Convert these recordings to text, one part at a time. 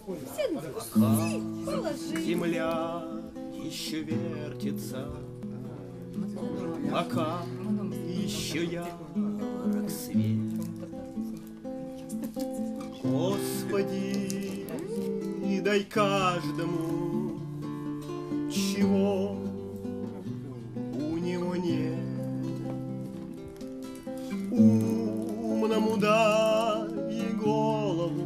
Пока земля еще вертится, пока еще ярок свет. Господи, и дай каждому, чего у него нет. Умному дай голову,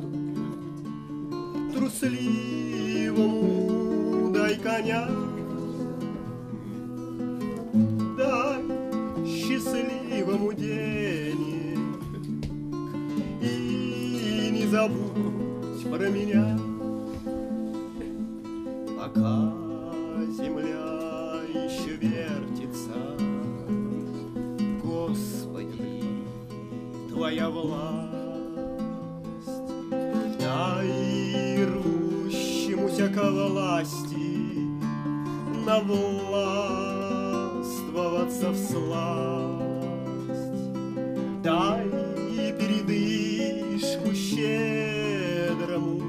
трусливому дай коня, дай счастливому денег и не забудь про меня. Пока земля еще вертится, Господи, Твоя власть, дай рвущемуся ко власти навластвоваться в сласть, дай передышку щедрому,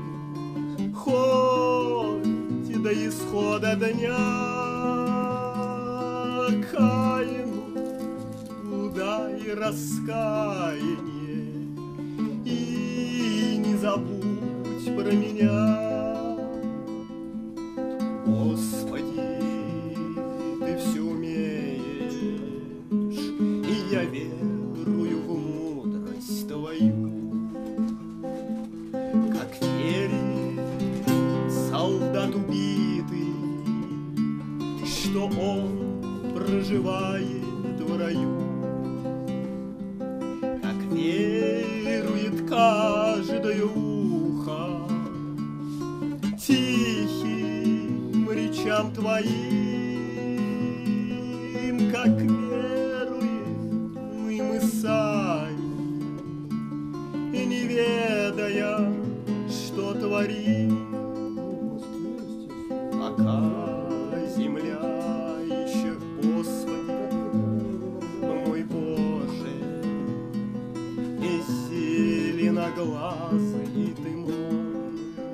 хоть до исхода дня. Каину дай раскаяние и не забудь про меня. Господи, Ты все умеешь, и я верую в мудрость Твою. Как верит солдат убитый, что он проживает в раю. Как верует каждое ухо тихим речам Твоим, как веруем и мы сами, и не ведая, что творим. Пока земля еще, Господи, мой Боже, и зеленоглазый Ты мой.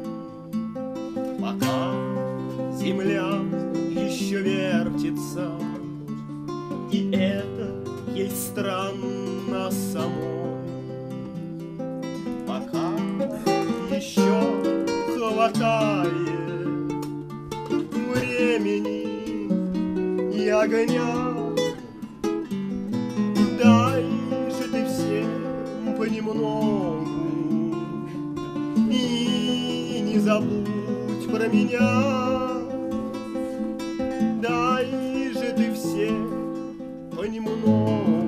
Пока земля еще вертится, и это ей странно самой. Пока еще хватает времени и огня, дай же Ты всем понемногу и не забудь про меня. Дай же Ты всем понемногу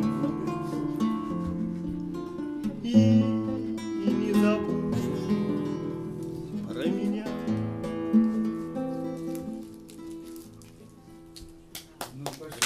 и не забудь про меня. Ну,